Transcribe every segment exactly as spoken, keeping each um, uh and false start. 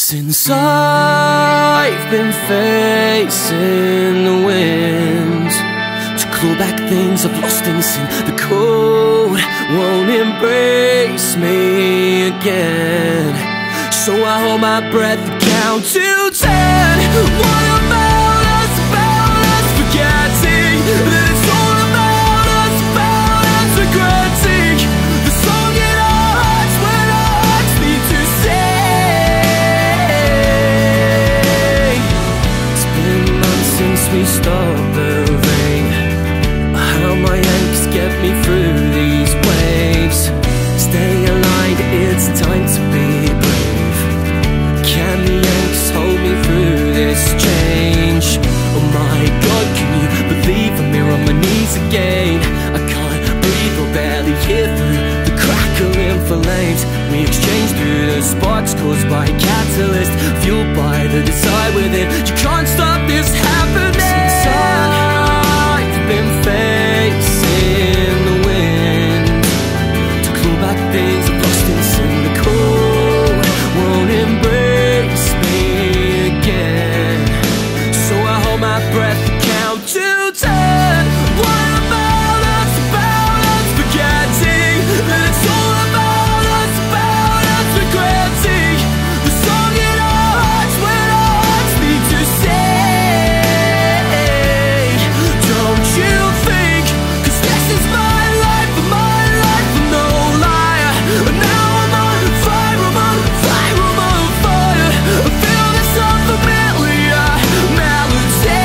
Since I've been facing the wind to claw back things I've lost in sin, the cold won't embrace me again. So I hold my breath and count to ten. What about us, about us forgetting that it's all about us, about us regretting the song in our hearts when our hearts need to sing. It's been months since we stopped the rain. How my anchors get me through these waves. Stay aligned, it's time to be brave. Can the anchors hold me through this change? Oh my God, can you believe I'm here on my knees again? I can't breathe or barely hear through the crackling flames. We exchange through the sparks caused by a catalyst, fueled by the desire within. You can't stop this happening. Since I've been facing the wind to claw back things I've lost in sin, the cold won't embrace me again. So I hold my breath and count to ten. What about us, about us forgetting that it's all about us, about us regretting the song in our hearts when our hearts need to sing. Don't you think, 'cause this is my life, my life, no liar. And now I'm on fire, I'm on fire, I'm on fire. I feel this unfamiliar melody.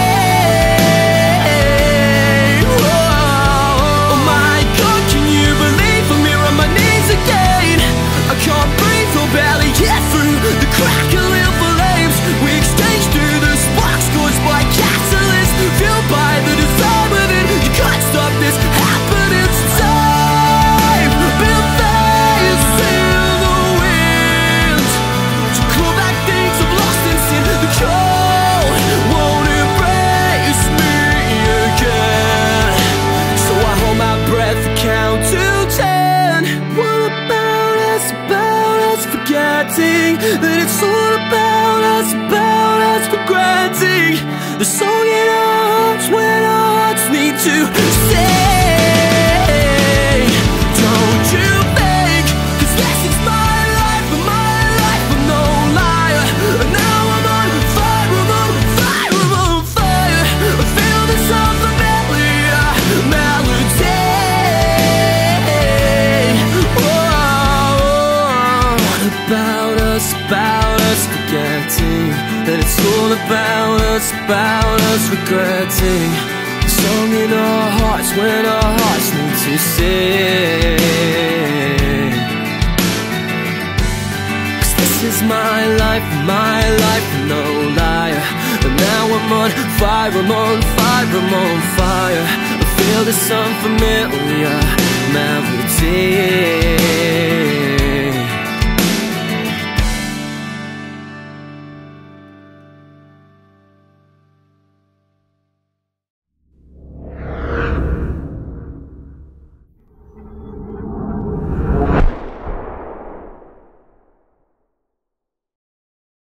Oh my God, can you believe I'm here on my knees again? I can't breathe or barely get through the crackling flames. We exchange through the sparks caused by catalyst, fueled by the desire within. You can't stop this happening since I've been facing the wind to claw back things I've lost in sin. The cold won't embrace me again. So I hold my breath and count to ten. What about us, about us forgetting that it's all about us, about us regretting the song in our hearts when our hearts need to sing. Don't you think, 'cause this is my life, my life, I'm no liar. And now I'm on fire, I'm on fire, I'm on fire. I feel this unfamiliar melody. Oh, what about us, about us forgetting that it's all about us, about us regretting the song in our hearts when our hearts need to sing. 'Cause this is my life, my life, no liar. And now I'm on fire, I'm on fire, I'm on fire. I feel this unfamiliar melody.